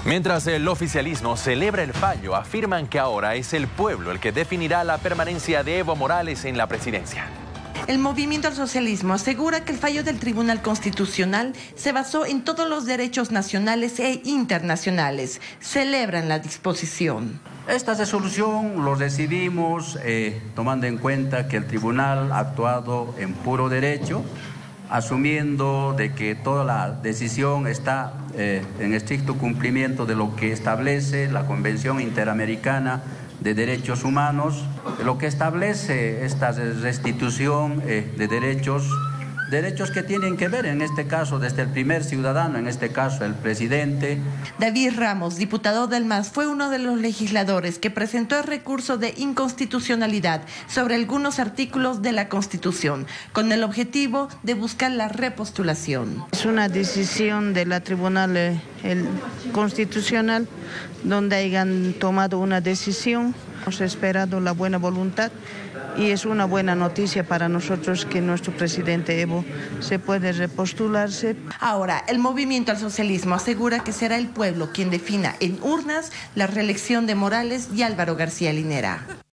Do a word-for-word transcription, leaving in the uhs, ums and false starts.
Mientras el oficialismo celebra el fallo, afirman que ahora es el pueblo el que definirá la permanencia de Evo Morales en la presidencia. El movimiento al socialismo asegura que el fallo del Tribunal Constitucional se basó en todos los derechos nacionales e internacionales. Celebran la disposición. Esta resolución lo recibimos eh, tomando en cuenta que el tribunal ha actuado en puro derecho, asumiendo de que toda la decisión está eh, en estricto cumplimiento de lo que establece la Convención Interamericana de Derechos Humanos, de lo que establece esta restitución eh, de derechos, derechos que tienen que ver en este caso desde el primer ciudadano, en este caso el presidente. David Ramos, diputado del M A S, fue uno de los legisladores que presentó el recurso de inconstitucionalidad sobre algunos artículos de la Constitución, con el objetivo de buscar la repostulación. Es una decisión de la Tribunal eh, el Constitucional donde hayan tomado una decisión. Hemos esperado la buena voluntad y es una buena noticia para nosotros que nuestro presidente Evo se puede repostularse. Ahora, el movimiento al socialismo asegura que será el pueblo quien defina en urnas la reelección de Morales y Álvaro García Linera.